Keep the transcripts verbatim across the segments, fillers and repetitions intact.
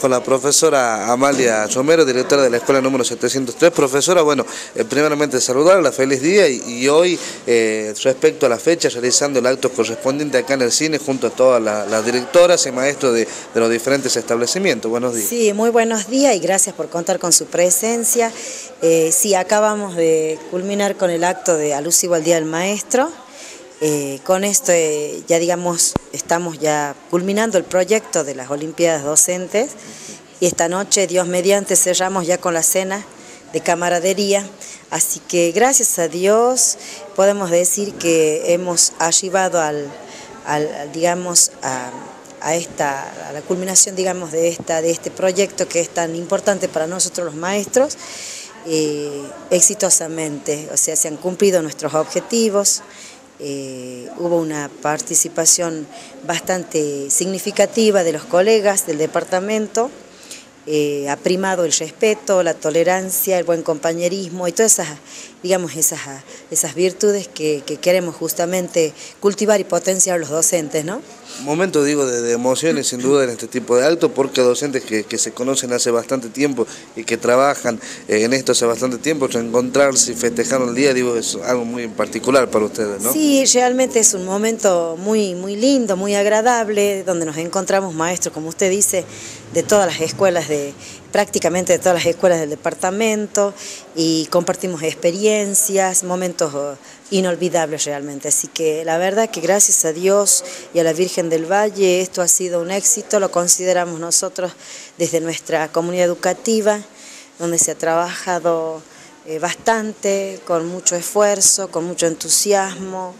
con la profesora Amalia Romero, directora de la escuela número setecientos tres. Profesora, bueno, eh, primeramente saludarla, feliz día, y, y hoy, eh, respecto a la fecha, realizando el acto correspondiente acá en el cine, junto a todas las la directoras y maestros de, de los diferentes establecimientos. Buenos días. Sí, muy buenos días y gracias por contar con su presencia. Eh, sí, acabamos de culminar con el acto de alusivo al Día del Maestro. Eh, con esto eh, ya digamos estamos ya culminando el proyecto de las Olimpiadas Docentes y esta noche, Dios mediante, cerramos ya con la cena de camaradería, así que gracias a Dios podemos decir que hemos arribado al, al digamos a, a esta a la culminación digamos de esta de este proyecto que es tan importante para nosotros los maestros, eh, exitosamente, o sea, se han cumplido nuestros objetivos. Eh, hubo una participación bastante significativa de los colegas del departamento, eh, ha primado el respeto, la tolerancia, el buen compañerismo y todas esas, digamos, esas, esas virtudes que, que queremos justamente cultivar y potenciar los docentes, ¿no? Momento, digo, de, de emociones sin duda en este tipo de actos, porque docentes que, que se conocen hace bastante tiempo y que trabajan eh, en esto hace bastante tiempo, reencontrarse y festejar el día, digo, es algo muy particular para ustedes, ¿no? Sí, realmente es un momento muy, muy lindo, muy agradable, donde nos encontramos maestros, como usted dice, de todas las escuelas, de prácticamente de todas las escuelas del departamento, y compartimos experiencias, momentos inolvidables realmente. Así que la verdad que gracias a Dios y a la Virgen del Valle esto ha sido un éxito, lo consideramos nosotros desde nuestra comunidad educativa, donde se ha trabajado eh, bastante, con mucho esfuerzo, con mucho entusiasmo.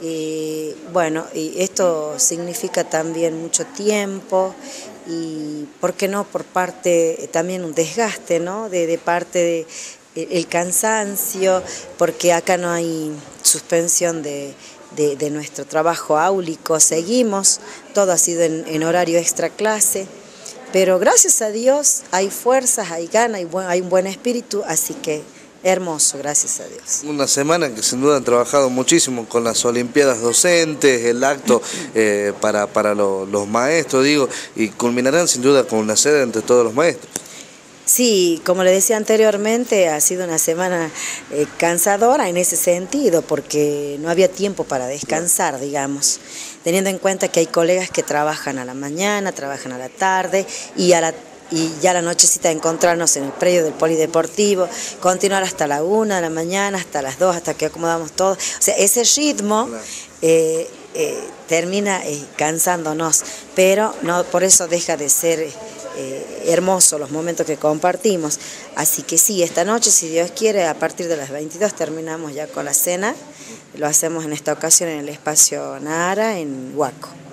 Y bueno, y esto significa también mucho tiempo y, ¿por qué no?, por parte también un desgaste, ¿no?, de, de parte de el cansancio, porque acá no hay suspensión de, de, de nuestro trabajo áulico, seguimos, todo ha sido en, en horario extra clase, pero gracias a Dios hay fuerzas, hay ganas, hay, buen, hay un buen espíritu, así que hermoso, gracias a Dios. Una semana que sin duda han trabajado muchísimo con las Olimpiadas Docentes, el acto eh, para, para lo, los maestros, digo, y culminarán sin duda con una sede entre todos los maestros. Sí, como le decía anteriormente, ha sido una semana eh, cansadora en ese sentido, porque no había tiempo para descansar, digamos, teniendo en cuenta que hay colegas que trabajan a la mañana, trabajan a la tarde y a la y ya a la nochecita encontrarnos en el predio del polideportivo, continuar hasta la una de la mañana, hasta las dos, hasta que acomodamos todo. O sea, ese ritmo eh, eh, termina eh, cansándonos, pero no por eso deja de ser eh, hermoso los momentos que compartimos. Así que sí, esta noche, si Dios quiere, a partir de las veintidós terminamos ya con la cena. Lo hacemos en esta ocasión en el espacio Nara, en Huaco.